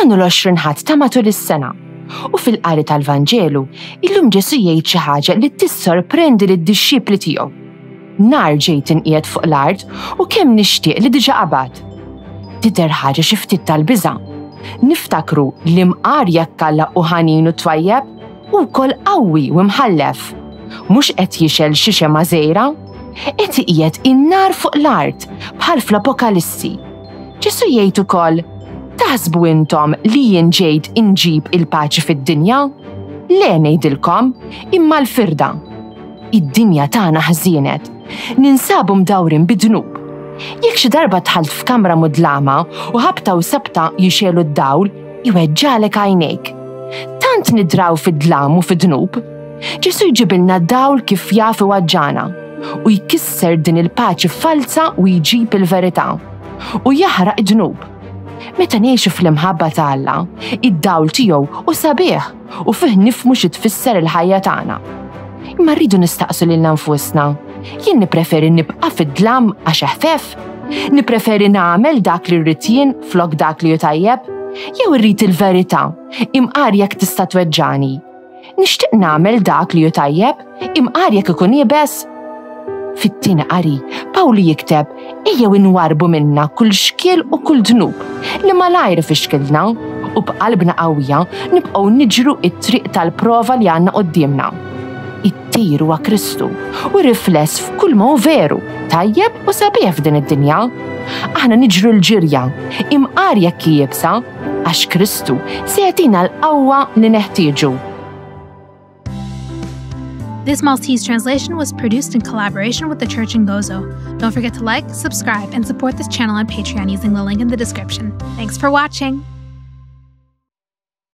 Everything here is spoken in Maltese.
Dawn l-20 ħadd ta' matul is-sena. U fil-qari tal-Vanġelu, illum Ġesu jgħid xi ħaġa li tissorprendi lid-dixxipli tiegħu. Nar ġejt inqiegħed fuq l-art u kemm nixtieq li diġà qabad. Tidher ħaġa xi ftit tal-biża'. Niftakru li mqar jekk alla u ħanin u twajjeb u wkoll qawwi u mħallef. Mhux qed jixel xi xema żgħira, qed iqiegħed in-nar fuq l-art bħal fl-Apokalissi. Ġesu jgħid ukoll: taħsbu intom li jien ġejt inġib il-paċi fid-dinja? Le ngħidilkom, imma l-firda. Id-dinja tagħna ħżienet, ninsabu mdawrin bidnub. Jekk xi darba dħalt f'kamra mudlama u ħabta u sabta jixelu d-dawl, iweġġalek għajnejk. Tant nidraw fid-dlam u fid-dnub. Ġesu jġibilna d-dawl kif jaf iwaġġana u jkisser din il-paċi falsa u jġib il-verità u jaħraq id-dnub. Meta ngħixu fl-imħabba ta' Alla, id-dawl tiegħu u sabiħ u fih nifhmu xi tfisser il-ħajja tagħna. Imma rridu nistaqsu lil nfusna. Jien nippreferi nibqa' fid-dlam għax ħfef? Nippreferi nagħmel dak li rrid jien flok dak li hu tajjeb? Jew irrid il-verità, imqar jekk tista' tweġġani. Nixtieq nagħmel dak li hu tajjeb, imqar jekk ikun jibes? Fit-tieni qari, Pawlu jikteb: ejjew inwarbu minna kull xkiel u kull dnub li malajr fixkilna u b'qalbna qawwija nibqgħu niġru t-triq tal-prova li għandna qudiemna. It-tir huwa Kristu u rifless f'kull ma hu veru, tajjeb u sabiħ f'din id-dinja. Aħna niġru l-ġirja imqar jekk jibsa għax Kristu se jagħtina l-qawwa li neħtieġu. This Maltese translation was produced in collaboration with the Church in Gozo. Don't forget to like, subscribe, and support this channel on Patreon using the link in the description. Thanks for watching!